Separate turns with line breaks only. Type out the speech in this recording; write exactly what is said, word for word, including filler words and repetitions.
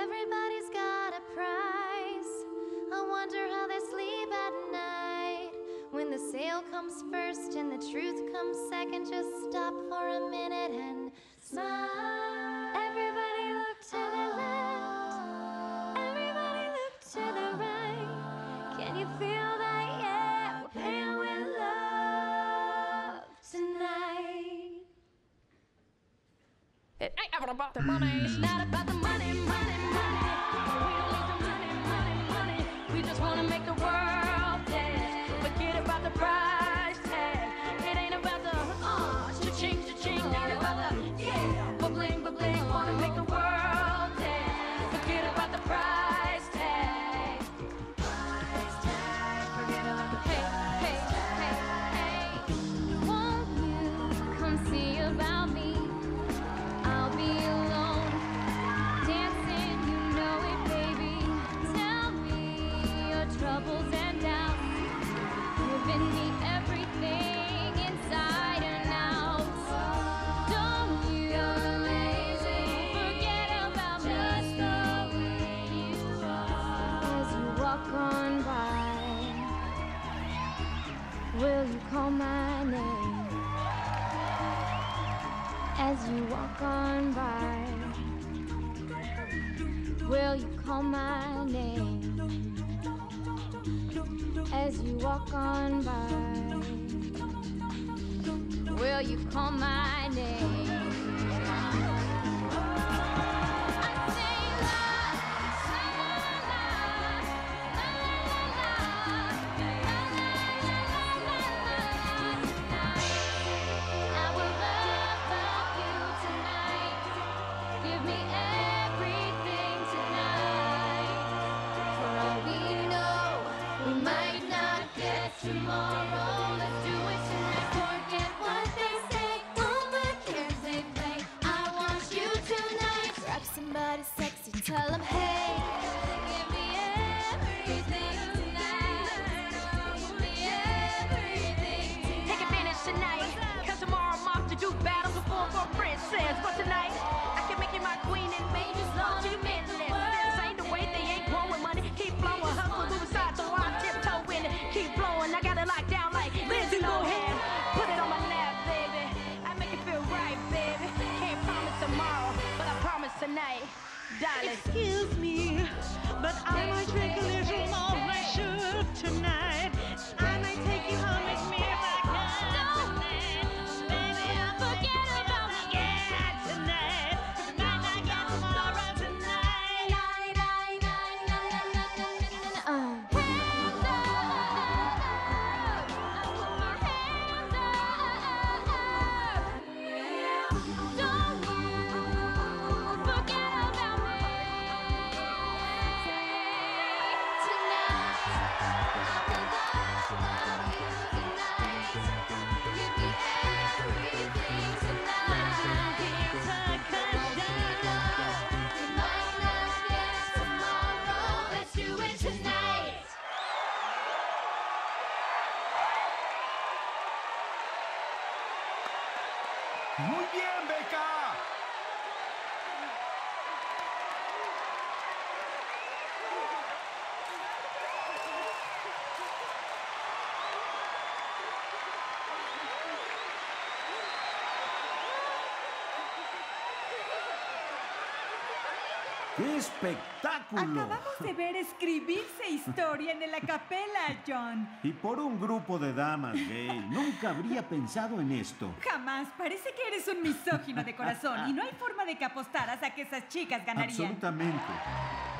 Everybody's got a price. I wonder how they sleep at night. When the sale comes first and the truth comes second, just stop for a minute and smile. Everybody look to the left. Everybody look to the right. Can you feel that? Yeah, we're paying with love tonight.
It ain't ever about the money.
It's not about the money, money, money. We don't need the money, money, money. We just wanna make the world dance. Forget about the price tag. It ain't about the uh, cha-ching, cha-ching. Ain't about the yeah, ba-bling, ba-bling. Wanna make the world dance. Forget about the price tag. Price tag. Forget about the hey, hey, hey, hey. Won't you come see about me? I'll be alone, dancing, you know it, baby. Tell me your troubles and doubts. Giving me everything inside and out. Don't you forget about me. Just the way you are. As you walk on by, will you call my name? As you walk on by, will you call my name? As you walk on by, will you call my name? I say la, la, la, la, la, la, la, la, la, tonight. I will love, love you tonight. Give me everything tonight. For all we know, we might not get tomorrow. Let's do it tonight. Forget what they say, all the cares they play. I want you tonight. Grab somebody sexy, tell them hey. Give me everything tonight. Give me everything.
Take advantage tonight, cause tomorrow I'm off to do battle before for a princess. But tonight, I can make you my queen and make you so to menless. This ain't the way, they ain't growing money. Keep flowing, hustle to the side, so I tiptoe in it. Keep flowing, I got it locked down like Lindsay Lohan. Put it on my lap, baby. I make it feel right, baby. Can't promise tomorrow, but I promise tonight, darling.
Excuse me, but I might drink a little more than I should tonight. I might take you home with me if I can tonight. Baby, I forget about me. Yeah, tonight. Might not get tomorrow tonight.
Uh. Hands up! I put my hands up. Don't you forget about me. Tonight, I will love, love you tonight. Give me everything tonight. We might not get tomorrow. Let's do it tonight.
Muy bien, Beca. ¡Qué espectáculo!
Acabamos de ver escribirse historia en la capela, John.
Y por un grupo de damas gay, nunca habría pensado en esto.
Jamás. Parece que eres un misógino de corazón y no hay forma de que apostaras a que esas chicas ganarían.
Absolutamente.